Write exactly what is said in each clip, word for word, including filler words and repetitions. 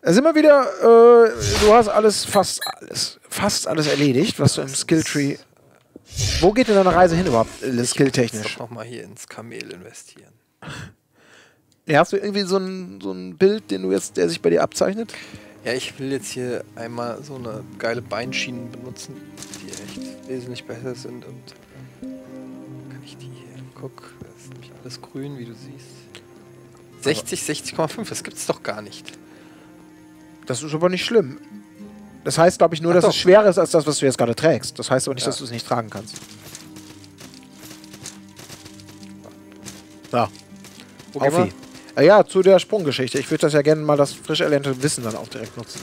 Da sind wir wieder, äh, du hast alles, fast alles, fast alles erledigt, was du im Skilltree... Wo geht denn deine Reise hin überhaupt, äh, skilltechnisch? Ich muss doch noch mal hier ins Kamel investieren. Ja, hast du irgendwie so ein, so ein Bild, den du jetzt, der sich bei dir abzeichnet? Ja, ich will jetzt hier einmal so eine geile Beinschienen benutzen, die echt wesentlich besser sind und kann ich die hier, guck, das ist nämlich alles grün, wie du siehst. sechzig, sechzig Komma fünf, das gibt's doch gar nicht. Das ist aber nicht schlimm. Das heißt, glaube ich, nur, Ach dass doch. es schwerer ist als das, was du jetzt gerade trägst. Das heißt aber nicht, Ja. dass du es nicht tragen kannst. So. Wo gehen Auf äh, ja, zu der Sprunggeschichte. Ich würde das ja gerne mal das frisch erlernte Wissen dann auch direkt nutzen.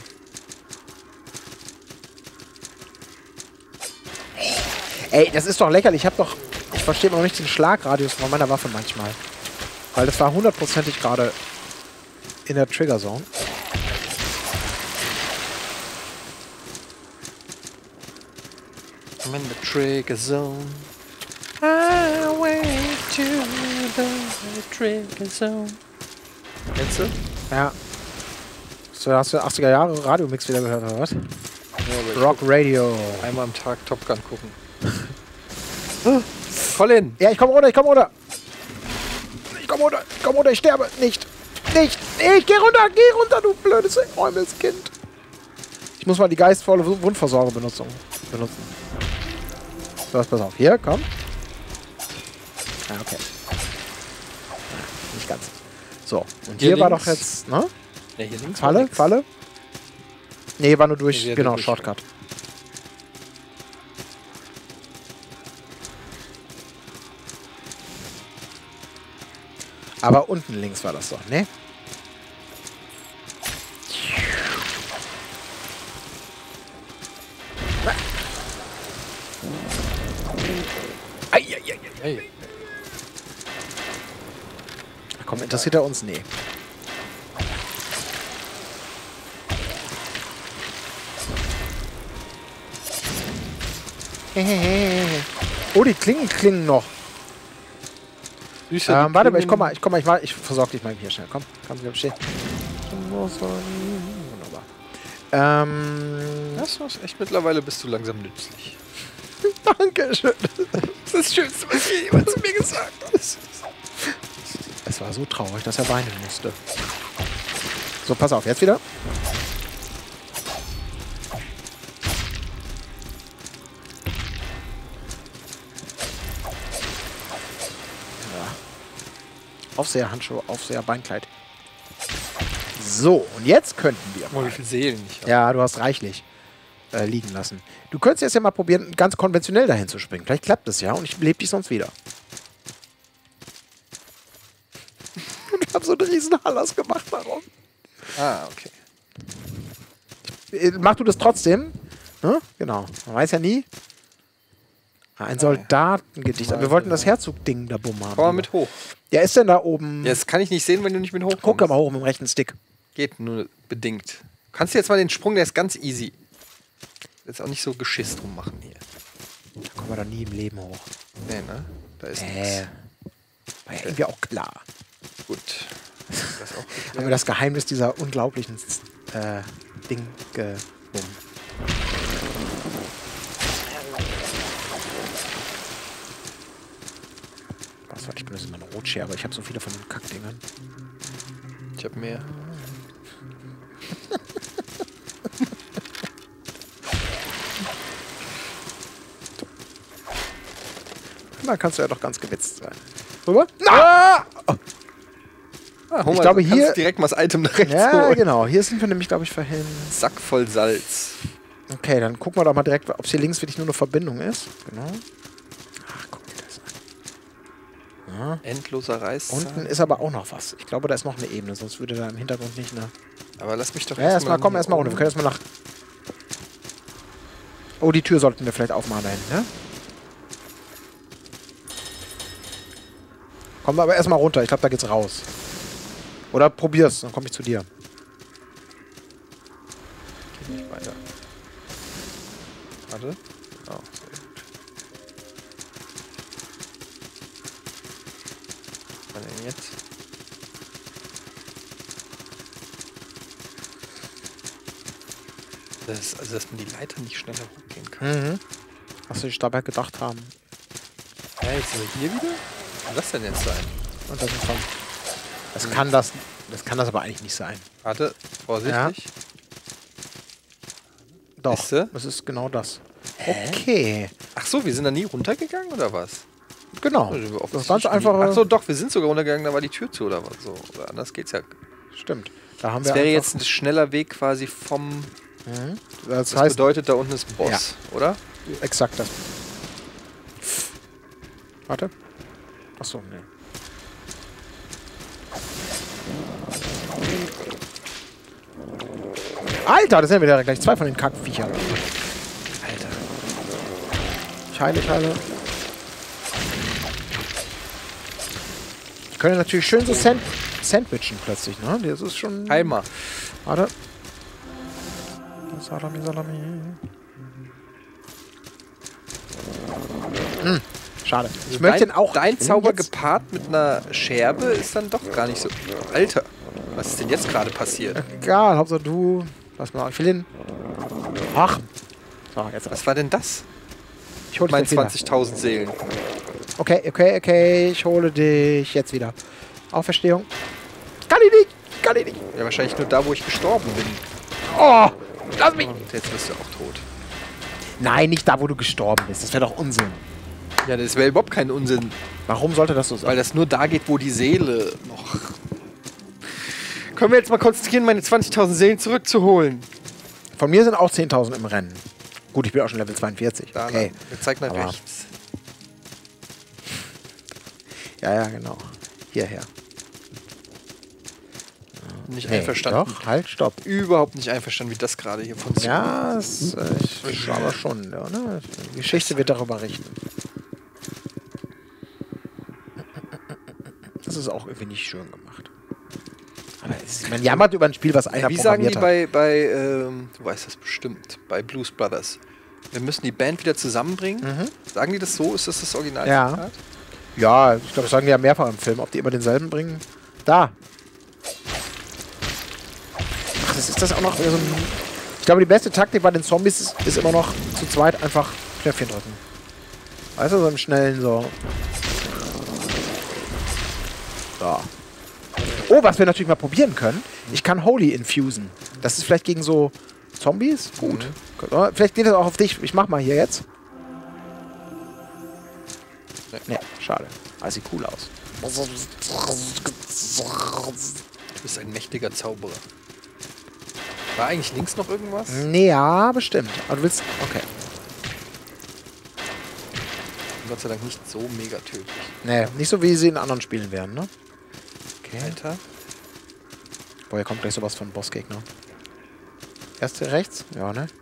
Ey, das ist doch lächerlich. Ich hab doch... Ich verstehe noch nicht den Schlagradius von meiner Waffe manchmal. Weil das war hundertprozentig gerade in der Trigger-Zone. I'm in the trigger zone. Highway to the trigger zone. Kennst du? Ja. So, hast du achtziger Jahre Radiomix wieder gehört, oder was? Ja, aber ich Rock Radio. will einmal am Tag Top Gun gucken. Colin! Ja, ich komm runter, ich komm runter. Ich komm runter, ich komm runter, ich sterbe. Nicht. Nicht. Ich geh runter, geh runter, du blödes Räumelskind. Ich muss mal die geistvolle Wundversorgung benutzen. benutzen. So, pass auf. Hier, komm. Ah, okay. Nicht ganz. So, und hier, Hier war links. doch jetzt, ne? Ja, hier links war Falle, nix. Falle. Nee, war nur durch, Nee, wir genau, durch. Shortcut. Aber unten links war das doch, ne? Eieiei. Hey. Komm, interessiert er uns? Nee. Oh, die Klingen klingen noch. Süßer, Ähm, warte mal, ich komm mal, ich komm mal, ich, mal, ich versorg dich mal hier schnell. Komm, kannst du mir stehen. Wunderbar. Ähm, Das war's echt, mittlerweile bist du langsam nützlich. Dankeschön. Das ist das Schönste, was je jemand zu mir gesagt hat. Es war so traurig, dass er weinen musste. So, pass auf, jetzt wieder. Aufseher-Handschuhe, Aufseher-Beinkleid. So, und jetzt könnten wir Guck mal, mal. wie viele Seelen ich habe. Ja, du hast reichlich äh, liegen lassen. Du könntest jetzt ja mal probieren, ganz konventionell dahin zu springen. Vielleicht klappt es ja und ich belebe dich sonst wieder. Und ich habe so einen riesen Hallas gemacht darum. Ah, okay. Äh, Mach du das trotzdem? Ne? Genau. Man weiß ja nie. Ein Soldatengedicht. Wir wollten das Herzog-Ding da bumm haben. Komm mal mit hoch. Ja, ist denn da oben? Ja, das kann ich nicht sehen, wenn du nicht mit hochkommst. Guck mal hoch mit dem rechten Stick. Geht nur bedingt. Kannst du jetzt mal den Sprung, der ist ganz easy. Jetzt auch nicht so Geschiss drum machen hier. Da kommen wir doch nie im Leben hoch. Nee, ne? Da ist Äh, nichts. war ja irgendwie auch klar. Gut. Das auch Haben wir das Geheimnis dieser unglaublichen äh, Ding gebumm. Was war ich benutze mal eine Rotschere, aber ich habe so viele von den Kackdingern. Ich hab mehr. Da kannst du ja doch ganz gewitzt sein. Rüber? Ah! Oh. Ah, hol Ich mal, glaube, kannst hier- direkt mal das Item nach rechts Ja, holen. genau. Hier sind wir nämlich, glaube ich, vorhin. Sack voll Salz. Okay, dann gucken wir doch mal direkt, ob es hier links wirklich nur eine Verbindung ist. Genau. Ach, guck dir das an. Ja. Endloser Reis. Unten ist aber auch noch was. Ich glaube, da ist noch eine Ebene, sonst würde da im Hintergrund nicht eine... Aber lass mich doch Ja, erstmal, komm, hier erstmal runter. Wir können erstmal nach... Oh, die Tür sollten wir vielleicht aufmachen da hinten, ne? Kommen wir aber erstmal runter. Ich glaube, da geht's raus. Oder probier's, dann komme ich zu dir. Geht nicht weiter. Warte. Oh, sehr gut. Was denn jetzt? Das, also, dass man die Leiter nicht schneller hochgehen kann. Mhm. Was sie sich dabei gedacht haben. Ja, jetzt sind wir hier wieder? Was kann das denn jetzt sein? Und das ist dann. Das kann das. Das kann das aber eigentlich nicht sein. Warte, vorsichtig. Ja. Doch. Siehste? Das ist genau das. Hä? Okay. Ach so, wir sind da nie runtergegangen oder was? Genau. Also, Das ganz einfache. Ach so, doch, wir sind sogar runtergegangen, da war die Tür zu oder was so. Oder anders geht's ja. Stimmt. Da haben Das wir wäre einfach- jetzt ein schneller Weg quasi vom. Mhm. Das, Das heißt bedeutet, da unten ist ein Boss, oder? exakt das. Warte. Achso, nee. Alter, das sind ja wieder gleich zwei von den Kackviechern. Alter. Ich heile, ich heile. Die können natürlich schön so sand sandwichen plötzlich, ne? Das ist schon... Heil mal. Warte. Salami, Salami. Hm, schade. Ich möchte dein, den auch... Dein wenn Zauber jetzt- gepaart mit einer Scherbe ist dann doch gar nicht so. Alter, was ist denn jetzt gerade passiert? Egal, Hauptsache du... Lass mal, ich will den... Ach. So, jetzt... Was war denn das? Ich hole dich Mein jetzt wieder. zwanzigtausend Seelen. Okay, okay, okay. Ich hole dich jetzt wieder. Auferstehung. Kann ich nicht. Kann ich nicht. Ja, wahrscheinlich nur da, wo ich gestorben bin. Oh, lass mich. Und jetzt bist du auch tot. Nein, nicht da, wo du gestorben bist. Das wäre doch Unsinn. Ja, das wäre überhaupt kein Unsinn, Warum sollte das so sein? weil das nur da geht, wo die Seele noch. Können wir jetzt mal konzentrieren, meine zwanzigtausend Seelen zurückzuholen? Von mir sind auch zehntausend im Rennen. Gut, ich bin auch schon Level zweiundvierzig. Da, Okay. wir zeigen nach Aber- rechts. Ja, ja, genau. Hierher. Nicht Nee, einverstanden. Doch, halt, stopp. Überhaupt nicht einverstanden, wie das gerade hier funktioniert. Ja, das, äh, ich aber schon. Ja, ne? Die Geschichte wird darüber richten. Das ist auch irgendwie nicht schön gemacht. Aber es, man jammert über ein Spiel, was einer Wie sagen die programmiert hat. bei, bei ähm, du weißt das bestimmt, bei Blues Brothers. Wir müssen die Band wieder zusammenbringen. Mhm. Sagen die das so? Ist das das Original? Ja. Ja, ich glaube, das sagen die ja mehrfach im Film. Ob die immer denselben bringen? Da. Ach, das ist das auch noch so ein... Ich glaube, die beste Taktik bei den Zombies ist, ist immer noch zu zweit einfach Knöpfchen drücken. Weißt du, so im Schnellen so. So. Oh, was wir natürlich mal probieren können. Ich kann Holy infusen. Das ist vielleicht gegen so Zombies? Gut. Mhm. Vielleicht geht das auch auf dich. Ich mach mal hier jetzt. Nee. Nee, schade. Aber sieht cool aus. Du bist ein mächtiger Zauberer. War eigentlich links noch irgendwas? Nee, ja, bestimmt. Aber du willst... Okay. Gott sei Dank nicht so mega tödlich. Nee, nicht so wie sie in anderen Spielen wären, ne? Okay. Alter. Boah, hier kommt gleich sowas von Bossgegner. Erst hier rechts? Ja, ne?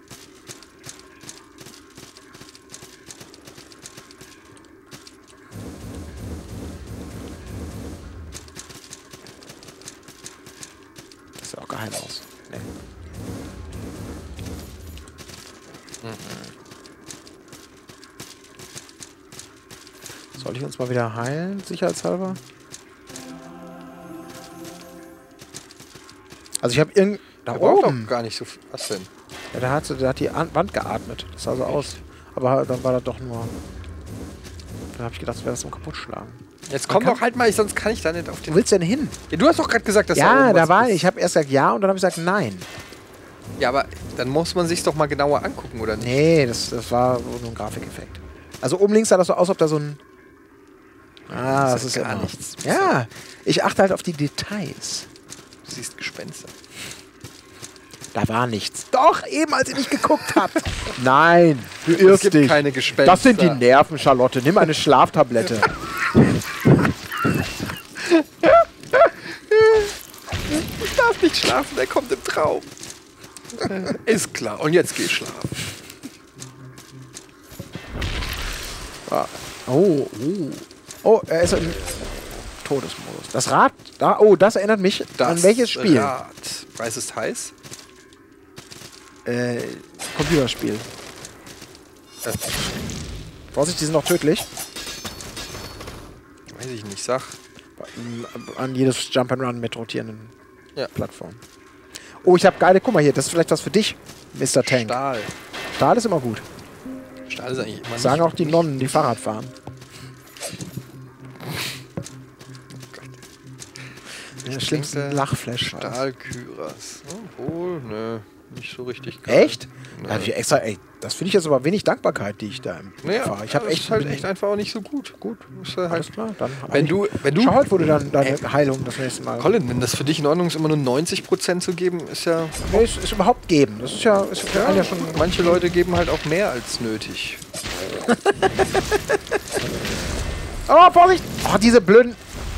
Das sieht auch geheim aus. Nee. Soll ich uns mal wieder heilen, sicherheitshalber? Also ich habe irgend... Da Da braucht oben. doch gar nicht so viel. Was denn? Ja, der hat, so- der hat die An Wand geatmet. Das sah so aus. Aber dann war das doch nur... Dann habe ich gedacht, das wäre das zum Kaputtschlagen. Jetzt Man komm kann- doch halt mal, sonst kann ich da nicht auf den. Wo willst du denn hin? Ja, du hast doch gerade gesagt, dass da Ja, oben da was war ist. ich. habe erst gesagt ja und dann habe ich gesagt nein. Ja, aber dann muss man sich doch mal genauer angucken, oder nicht? Nee, das, das war nur ein Grafikeffekt. Also oben links sah das so aus, ob da so ein... Ah, das, ist ist ja ja gar immer- nichts. Ja, ich achte halt auf die Details. Du siehst Gespenster. Da war nichts. Doch, eben als ihr nicht geguckt habt. Nein, du Es irrst gibt dich. keine Gespenster. Das sind die Nerven, Charlotte. Nimm eine Schlaftablette. Ich darf nicht schlafen, der kommt im Traum. Ist klar. Und jetzt geh schlafen. Ah. Oh, oh. Oh, er ist im Todesmodus. Das Rad, da, oh, das erinnert mich an welches Spiel? Rad. Weiß ist heiß? Äh, Computerspiel. Äh, Vorsicht, die sind noch tödlich. weiß ich nicht, sag. An jedes Jump'n'Run mit rotierenden Ja. Plattformen. Oh, ich habe geile, guck mal hier, das ist vielleicht was für dich. Mister Tank. Stahl. Stahl ist immer gut. Stahl ist eigentlich immer Das sagen nicht, auch die Nonnen, die Fahrrad fahren. Der schlimmste Lachflash. Stahlkyras. Obwohl, ne, nicht so richtig geil. Echt? Ne. Da hab ich extra, ey, das finde ich jetzt aber wenig Dankbarkeit, die ich da im Naja, fahre. Ich habe das echt, ist halt echt einfach auch nicht so gut. Gut, ist halt alles klar. Dann wenn du, wenn du, schau halt, wo du dann deine Heilung das nächste Mal. Colin, wenn das für dich in Ordnung ist, immer nur neunzig Prozent zu geben, ist ja. Nee, ist, ist überhaupt geben. Das ist ja, ist ja, ja schon. Manche Leute geben halt auch mehr als nötig. Oh, Vorsicht! Oh, diese blöden.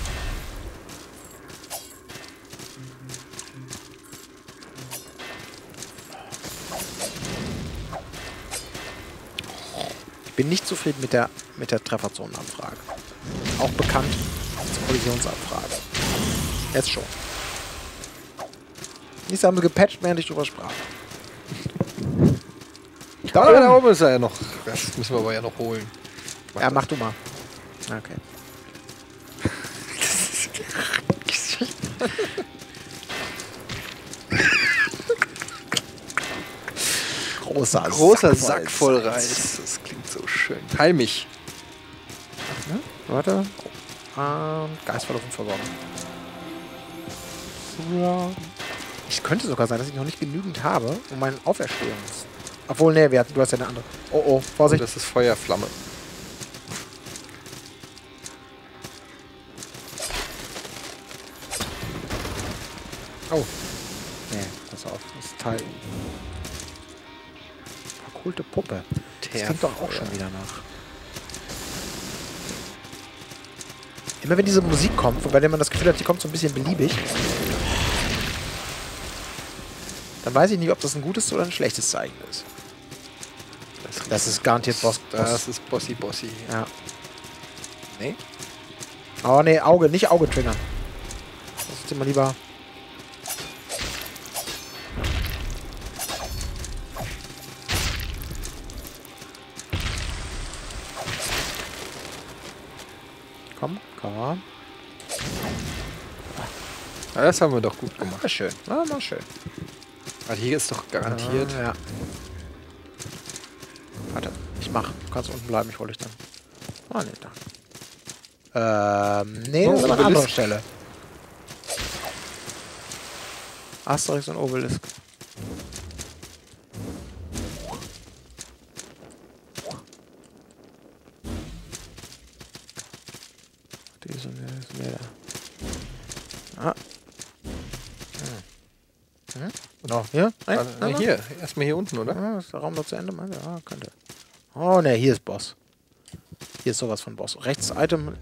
Ich bin nicht zufrieden mit der, mit der Trefferzonenabfrage. Auch bekannt als Kollisionsabfrage. Jetzt schon. Dies haben sie gepatcht, während ich drüber sprach. Da, oh, da oben ist er ja noch. Das müssen wir aber ja noch holen. Mach ja, das. Mach du mal. Okay. Großer, Großer Sack, Sack voll Reis. Das klingt so schön. Heil mich. Ja, warte. Und geistvolle Versorgung. Es könnte sogar sein, dass ich noch nicht genügend habe, um meinen Auferstehungs... Obwohl, nee, du hast ja eine andere. Oh, oh, Vorsicht. Oh, das ist Feuerflamme. Oh. Nee, pass auf. Das ist Teil. Verkohlte Puppe. Das klingt doch auch schon wieder nach. Immer wenn diese Musik kommt, wobei man das Gefühl hat, die kommt so ein bisschen beliebig, dann weiß ich nicht, ob das ein gutes oder ein schlechtes Zeichen ist. Das, das ist garantiert Boss. Das ist Bossy Bossy. Ja. Nee? Oh nee, Auge, nicht Auge triggern. Das ist immer lieber. Komm, komm. Ja, das haben wir doch gut gemacht. Ja, schön. Ja, mal schön. Also hier ist doch garantiert. Ah, ja. Warte, ich mach. Du kannst unten bleiben, ich hole dich dann. Oh, nee, da. Ähm, nee, oh, das ist aber eine andere Stelle. Asterix und Obelisk. Die ist mehr da. Ah. Hm. Hm? Genau, hier? Nein, Also, nein, hier, erstmal hier unten, oder? Ja, ist der Raum noch zu Ende? Ja, könnte. Oh ne, hier ist Boss. Hier ist sowas von Boss. Rechts Item.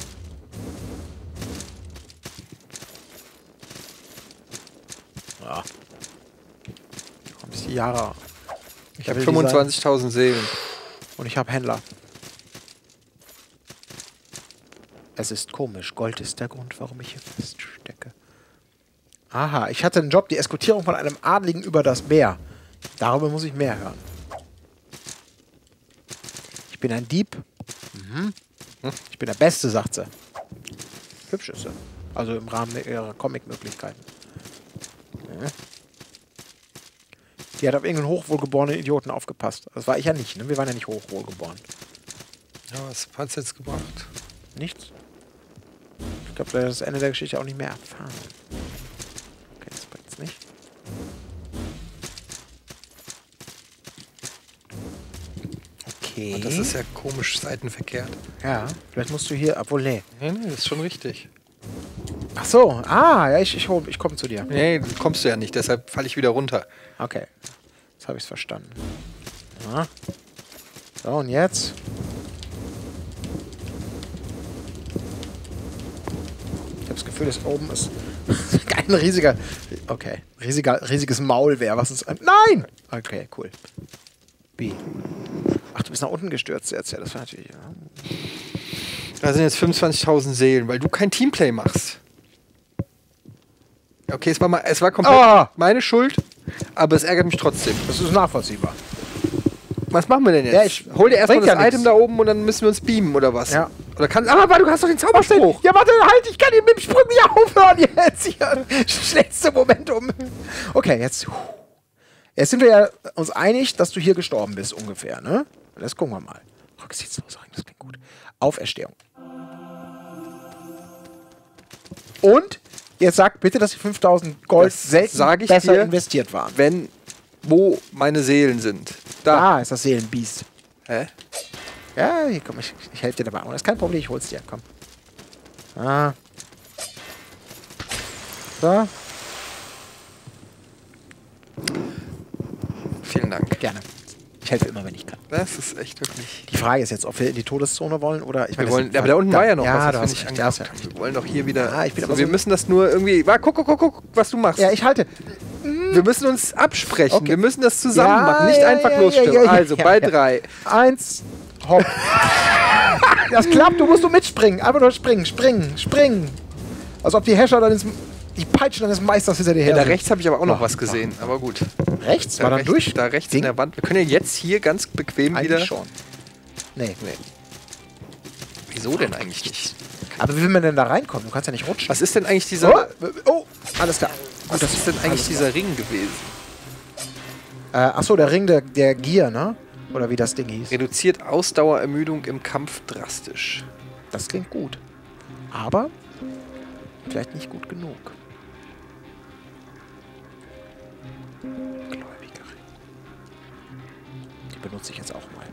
Ja. Komm, bis die Jahre. Ich habe fünfundzwanzigtausend Seelen. Und ich habe Händler. Es ist komisch. Gold ist der Grund, warum ich hier feststecke. Aha, ich hatte einen Job, die Eskortierung von einem Adligen über das Meer. Darüber muss ich mehr hören. Ich bin ein Dieb. Mhm. Ich bin der Beste, sagt sie. Hübsch ist sie. Also im Rahmen ihrer Comic-Möglichkeiten. Ja. Die hat auf irgendeinen hochwohlgeborenen Idioten aufgepasst. Das war ich ja nicht, ne? Wir waren ja nicht hochwohlgeboren. Ja, was hat's jetzt gebracht? Nichts. Ich glaube, da ist das Ende der Geschichte auch nicht mehr erfahren. Okay, das bringt's nicht. Okay. Und das ist ja komisch seitenverkehrt. Ja, vielleicht musst du hier, obwohl, nee. Nee, nee, das ist schon richtig. Ach so, ah, ja, ich, ich, ich komme zu dir. Nee, kommst du ja nicht, deshalb falle ich wieder runter. Okay, jetzt habe ich es verstanden. Ja. So, und jetzt? Ich habe das Gefühl, dass oben ist kein riesiger, okay, riesiger, riesiges Maulwehr, was uns... Nein! Okay, cool. B. Ach, du bist nach unten gestürzt jetzt, ja, das war natürlich... Ja. Da sind jetzt fünfundzwanzigtausend Seelen, weil du kein Teamplay machst. Okay, es war, mal, es war komplett oh. meine Schuld, aber es ärgert mich trotzdem. Das ist nachvollziehbar. Was machen wir denn jetzt? Ja, ich hol dir erstmal das ja Item da oben und dann müssen wir uns beamen, oder was? Ja. Oder kannst, aber, aber du hast doch den Zauberspruch. Ja, warte, halt, ich kann hier mit dem Sprung nicht aufhören jetzt. Hier, schnellste Moment um. Okay, jetzt. Jetzt sind wir ja uns einig, dass du hier gestorben bist, ungefähr, ne? Das gucken wir mal. Rücksichtslos rein, das klingt gut. Auferstehung. Und jetzt sag bitte, dass die fünftausend Gold Das selten sag ich besser dir, investiert waren. Wenn, wo meine Seelen sind. Da. Da ist das Seelenbiest. Hä? Ja, hier komm, ich, ich helfe dir dabei. Das ist kein Problem, ich hol's dir. Komm. Ah. So. Vielen Dank. Gerne. Ich helfe immer, wenn ich kann. Das ist echt wirklich... Die Frage ist jetzt, ob wir in die Todeszone wollen oder... Ich Wir meine, wollen, das- aber da unten da- war ja noch ja, was, du das hast wir nicht recht, ja, hast angeguckt ja haben. Wir wollen doch hier wieder... Ja, ich bin so, aber wir so- müssen das nur irgendwie... Warte, guck, guck, guck, guck, was du machst. Ja, ich halte. Wir müssen uns absprechen. Okay. Wir müssen das zusammen Ja, machen, nicht ja, einfach ja, losstürmen. ja, ja, also, ja, bei ja. drei. Eins, hopp. Das klappt, du musst du mitspringen. Einfach nur springen, springen, springen. Als ob die Herrscher dann ins, die Peitschen deines Meisters hinter dir her Ja, da sind. rechts habe ich aber auch noch Ach, was gesehen. Aber gut. Rechts? Da War dann rechts, durch? Da rechts Ding? in der Wand. Wir können ja jetzt hier ganz bequem Eigentlich wieder... schon. Nee. Nee. Wieso denn eigentlich nicht? Aber wie will man denn da reinkommen? Du kannst ja nicht rutschen. Was ist denn eigentlich dieser... Oh, oh, alles klar. Was das ist denn eigentlich alles dieser Ring gewesen? Äh, achso, der Ring der, der Gier, ne? Oder wie das Ding hieß. Reduziert Ausdauerermüdung im Kampf drastisch. Das klingt gut. Aber vielleicht nicht gut genug. Gläubiger Ring. Die benutze ich jetzt auch mal.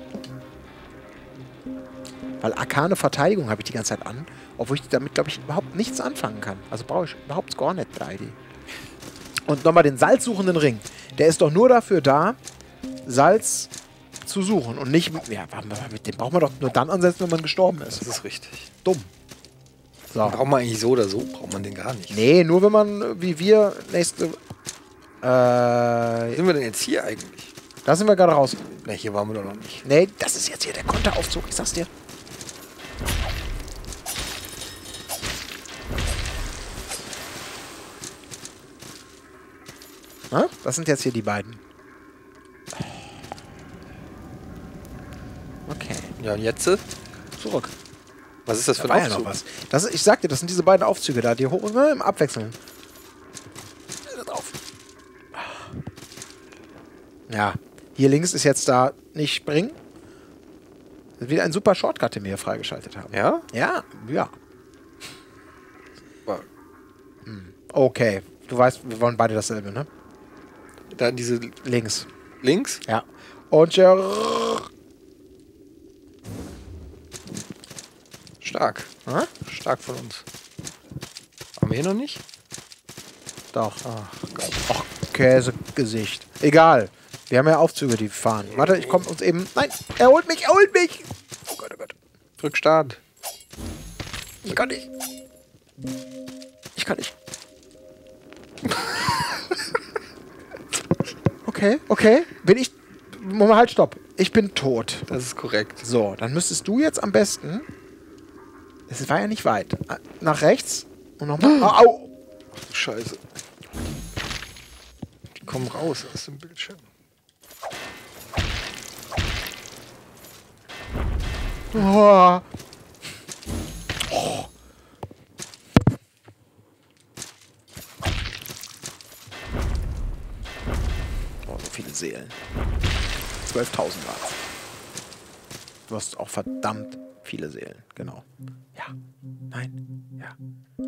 Weil arkane Verteidigung habe ich die ganze Zeit an, obwohl ich damit, glaube ich, überhaupt nichts anfangen kann. Also brauche ich überhaupt gar nicht drei D. Und nochmal den salzsuchenden Ring. Der ist doch nur dafür da, Salz zu suchen und nicht... Ja, mit dem braucht man doch nur dann ansetzen, wenn man gestorben ist. Das ist richtig. Dumm. So. Braucht man eigentlich so oder so? Braucht man den gar nicht. Nee, nur wenn man, wie wir, nächste... Wo Äh, sind wir denn jetzt hier eigentlich? da sind wir gerade raus. Ne, hier waren wir doch noch nicht. Nee, das ist jetzt hier der Konteraufzug, ich sag's dir. Na? Das sind jetzt hier die beiden. Okay, Ja, und jetzt? äh, zurück. Was ist das für Da ein war ja Aufzug? noch was. Das ist, ich sag dir, das sind diese beiden Aufzüge da, die hoch ne, im Abwechseln. Da drauf. Ja, hier links ist jetzt da nicht springen. Das ist wieder ein super Shortcut, den wir hier freigeschaltet haben. Ja? Ja, ja. Wow. Okay, du weißt, wir wollen beide dasselbe, ne? Da diese Links. links? Ja. Und ja, Stark. Hä? Stark von uns. Haben wir hier noch nicht? doch. Ach Gott. Ach, Käsegesicht. Egal. Wir haben ja Aufzüge, die fahren. Warte, ich komme uns eben... Nein, er holt mich, er holt mich! Oh Gott, oh Gott. Drück Start. Ich kann nicht. Ich kann nicht. Okay, okay. Bin ich... Moment, halt, stopp. Ich bin tot. Das ist korrekt. So, dann müsstest du jetzt am besten... Es war ja nicht weit. Nach rechts und nochmal... Au! Au. Ach du Scheiße. Die kommen raus aus dem Bildschirm. Oh. Oh. Oh, so viele Seelen. zwölftausend waren es. Du hast auch verdammt viele Seelen. Genau. Ja. Nein. Ja.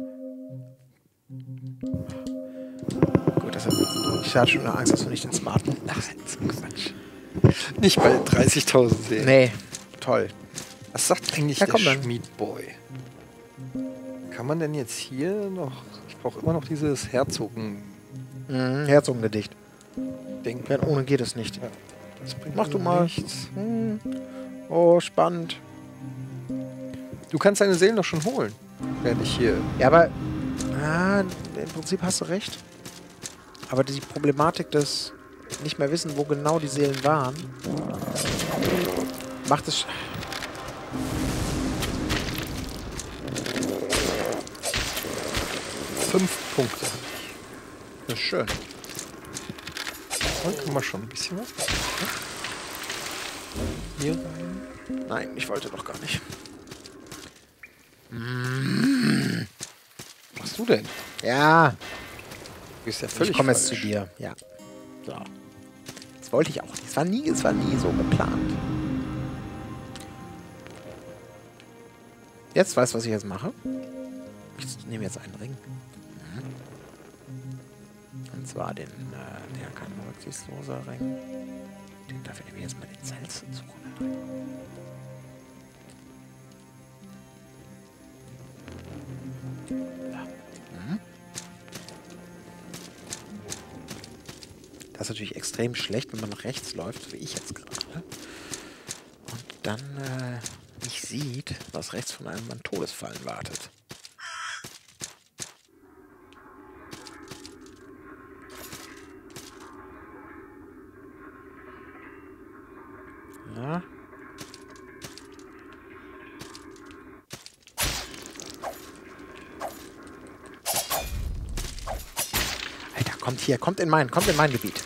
Gut, das heißt, ich hatte schon Angst, dass du nicht den smarten... Ach, so Quatsch. Nicht bei dreißigtausend sehen. Nee. Toll. Was sagt eigentlich Ja, der komm dann. Schmiedboy? Kann man denn jetzt hier noch... Ich brauche immer noch dieses Herzogen-Ding. Mhm, Herzogengedicht. Denn ohne geht es nicht. Ja. Das bringt Mach du mir mal. nichts. Hm. Oh, spannend. Du kannst deine Seelen doch schon holen. Während ich hier... Ja, aber ah, im Prinzip hast du recht. Aber die Problematik des nicht mehr wissen, wo genau die Seelen waren, macht es... Fünf Punkte. Das ist schön. Dann können wir schon ein bisschen was machen. Hier rein. Nein, ich wollte doch gar nicht. Was machst du denn? Ja, Du bist ja völlig ich komme jetzt zu falsch. dir. Ja. So. Das wollte ich auch nicht. Es war nie, es war nie so geplant. Jetzt weißt du, was ich jetzt mache? Ich nehme jetzt einen Ring. Und zwar den, äh, der kein rücksichtsloser Ring. Den dafür nehme ich jetzt mal den Salzsucher. Das ist natürlich extrem schlecht, wenn man nach rechts läuft, so wie ich jetzt gerade. Und dann äh, nicht sieht, was rechts von einem an Todesfallen wartet. Ja. Alter, kommt hier, kommt in mein, kommt in mein Gebiet.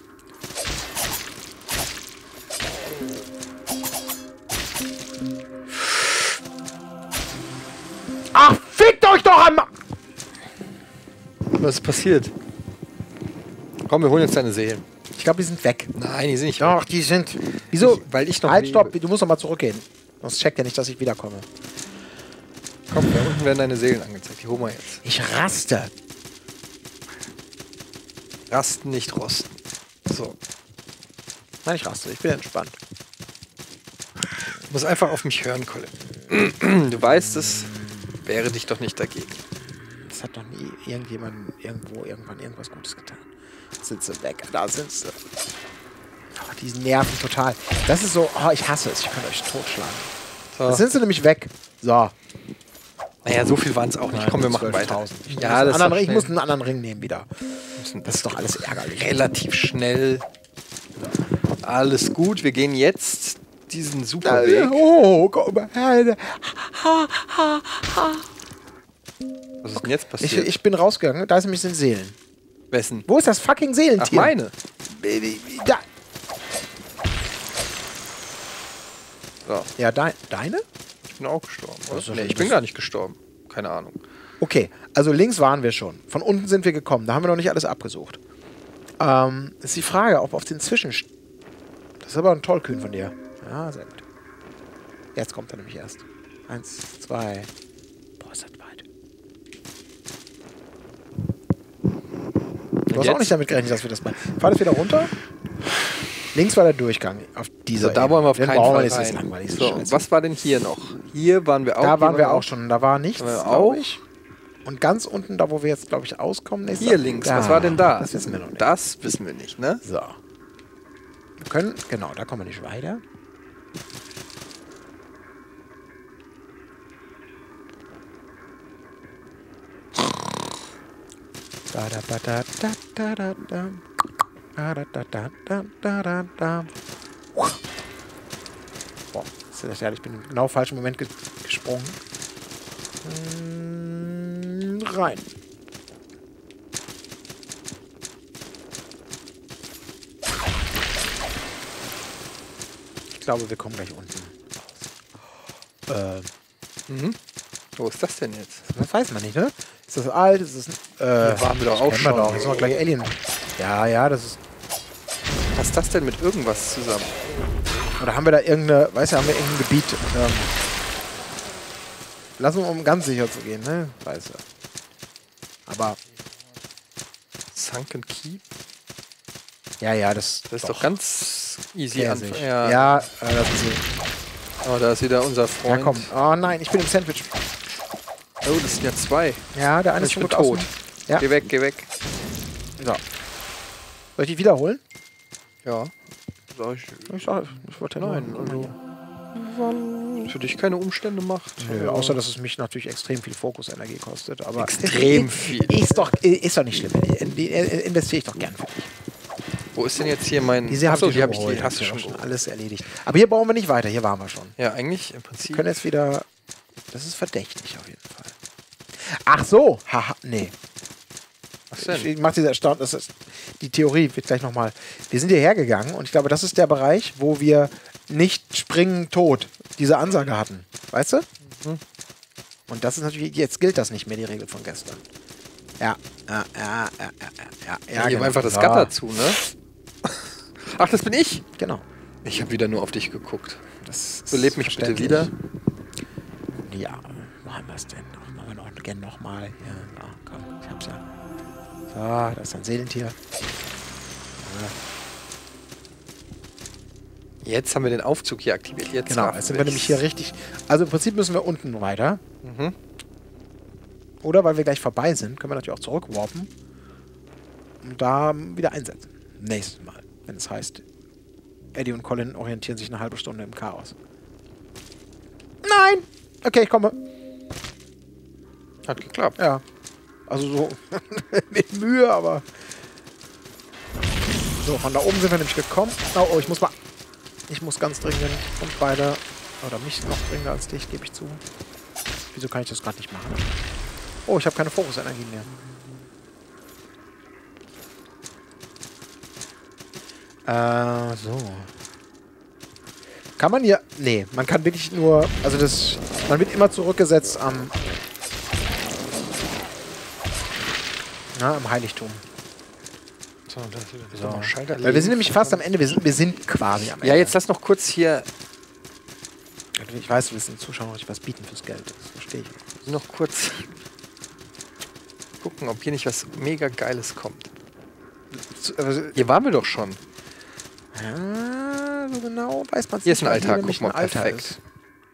Ach, fickt euch doch einmal! Was ist passiert? Komm, wir holen jetzt deine Seelen. Ich glaube, die sind weg. Nein, die sind nicht Doch, weg. die sind... Wieso? Ich, weil ich noch Halt, lebe. stopp, du musst doch mal zurückgehen. Sonst checkt er nicht, dass ich wiederkomme. Komm, da unten werden deine Seelen angezeigt. Die holen wir jetzt. Ich raste. Rasten, nicht rosten. So. Nein, ich raste. Ich bin entspannt. Du musst einfach auf mich hören, Colin. Du weißt es, wehre dich doch nicht dagegen. Das hat doch nie irgendjemand irgendwo irgendwann irgendwas Gutes getan. Sind sie weg. Da sind sie. Oh, die nerven total. Das ist so... Oh, ich hasse es. Ich kann euch totschlagen. So. Jetzt sind sie nämlich weg. So. Naja, so viel waren es auch nicht. Nein, Komm, wir machen weiter. zwölftausend. Ich, Ja, muss das einen anderen, war ich schnell. muss einen anderen Ring nehmen wieder. Müssen Das ist doch alles ärgerlich. relativ schnell. Alles gut, wir gehen jetzt diesen super Weg. Oh, komm. Was ist denn jetzt Ich, passiert? ich bin rausgegangen. Da ist nämlich sind Seelen. Wessen? Wo ist das fucking Ach, Seelentier? meine. Da. So, Ja, de deine? ich bin auch gestorben. Das ist Oder? doch- Nee, ich bin gar nicht gestorben. Keine Ahnung. Okay, also links waren wir schon. Von unten sind wir gekommen. Da haben wir noch nicht alles abgesucht. Ähm, ist die Frage, ob auf den Zwischen... Das ist aber ein Tollkühn von dir. Ja, sehr gut. Jetzt kommt er nämlich erst. Eins, zwei... Boah, ist das weit. Du hast jetzt? auch nicht damit gerechnet, dass wir das machen. Fahr das wieder runter. Links war der Durchgang. Auf dieser So, da wollen wir auf Den keinen brauchen wir Fall nicht, das ist rein. langweilig. das ist So, scheiße. was war denn hier noch? Hier waren wir auch. Da hier waren wir auch schon. Da war nichts, Da waren wir glaube auch. ich. Und ganz unten, da wo wir jetzt, glaube ich, auskommen. ist Hier da- links, da. was war denn da? Das wissen wir noch nicht. Das wissen wir nicht, ne? So. Wir können, genau, da kommen wir nicht weiter. Da da da da da da da da. Da da da da da da da da. Boah, ist das herrlich. Ich bin im genau falschen Moment ge gesprungen. Mm, rein. Ich glaube, wir kommen gleich unten raus. Ähm, Mhm. Wo ist das denn jetzt? das weiß man nicht, ne? Ist das alt? Ist das... Äh, Hier waren wir doch das auch kennen wir schon. doch. Jetzt sind wir gleich Alien. Ja, ja, das ist... Passt das denn mit irgendwas zusammen? Oder haben wir da irgendeine... Weißt du, haben wir irgendein Gebiet... Ähm, lassen wir, um ganz sicher zu gehen, ne? Weißt du. Aber... Sunken Keep? Ja, ja, das... Das ist doch, ganz easy käsig. an. Ja, Ja. ja äh, das ist sie. Oh, da ist wieder unser Ja, Freund. komm. Oh nein, ich bin im Sandwich. Oh, das sind ja zwei. Ja, der eine ist Ich schon bin gut tot. außen. Ja. Geh weg, geh weg. So. Soll ich die wiederholen? Ja. Sag ich, Ich, sag, ich wollte ja nein, nur- also. Für dich keine Umstände macht. Nö, außer dass es mich natürlich extrem viel Fokusenergie kostet. Aber Extrem viel. Ist doch, ist doch nicht schlimm. In die äh, investiere ich doch gern für dich. Wo ist denn jetzt hier mein. Diese habe Achso, ich, die, hab ich, geholt, die hast du hab schon ich geholt. alles erledigt. Aber hier brauchen wir nicht weiter. Hier waren wir schon. Ja, eigentlich im Wir Prinzip. können jetzt wieder... Das ist verdächtig auf jeden Fall. Ach so. Haha, nee. Was Ich, denn? ich mache diese Erstaunen, das ist die Theorie, wird gleich nochmal. Wir sind hierher gegangen und ich glaube, das ist der Bereich, wo wir nicht springen tot diese Ansage hatten. Weißt du? Mhm. Und das ist natürlich, jetzt gilt das nicht mehr, die Regel von gestern. Ja, ja, ja, ja, ja, ja. Ja, gib genau. einfach das So. Gatter zu, ne? Ach, das bin ich? Genau. Ich habe wieder nur auf dich geguckt. Das Beleb mich bitte wieder. Ja, machen wir es denn noch. Machen wir noch gerne nochmal. Ja, ja, komm, ich hab's ja. So, das ist ein Seelentier. Ja. Jetzt haben wir den Aufzug hier aktiviert. Jetzt Genau, jetzt sind wir nämlich hier richtig. Also im Prinzip müssen wir unten weiter. Mhm. Oder weil wir gleich vorbei sind, können wir natürlich auch zurückwarpen. Und da wieder einsetzen. Nächstes Mal, wenn es heißt, Eddie und Colin orientieren sich eine halbe Stunde im Chaos. Nein! Okay, ich komme. Hat geklappt. Ja. Also so mit Mühe, aber... So, von da oben sind wir nämlich gekommen. Oh, oh, ich muss mal... Ich muss ganz dringend und beide... Oder mich noch dringender als dich, gebe ich zu. Wieso kann ich das gerade nicht machen? Oh, ich habe keine Fokusenergie mehr. Äh, so. Kann man hier... Nee, man kann wirklich nur... Also das... Man wird immer zurückgesetzt am... Na, am Heiligtum. So, das ist So. noch Schalter. Weil wir sind nämlich fast am Ende. Wir sind, wir sind quasi am Ende. Ja, jetzt lass noch kurz hier Ich weiß, du willst den Zuschauern noch nicht was bieten fürs Geld. Das verstehe ich. noch kurz gucken, ob hier nicht was mega Geiles kommt. Hier waren wir doch schon. Ja, so genau weiß man es nicht. Hier ist ein weil Altar, nämlich guck mal, ein Altar perfekt. ist.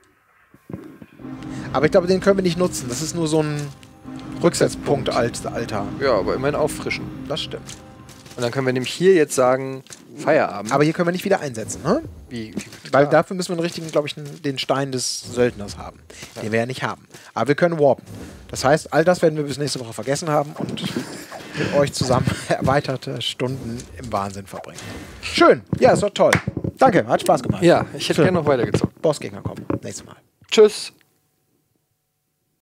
Aber ich glaube, den können wir nicht nutzen. Das ist nur so ein Rücksetzpunkt als Altar. Ja, aber immerhin auffrischen. Das stimmt. Und dann können wir nämlich hier jetzt sagen, Feierabend. Aber hier können wir nicht wieder einsetzen, ne? wie, wie, Weil klar. dafür müssen wir einen richtigen, glaube ich, einen- den Stein des Söldners haben. Ja. Den wir ja nicht haben. Aber wir können warpen. Das heißt, all das werden wir bis nächste Woche vergessen haben und mit euch zusammen erweiterte Stunden im Wahnsinn verbringen. Schön. Ja, es war toll. Danke, hat Spaß gemacht. Ja, ich hätte Schön. gerne noch weitergezogen. Bossgegner kommen. Nächstes Mal. Tschüss.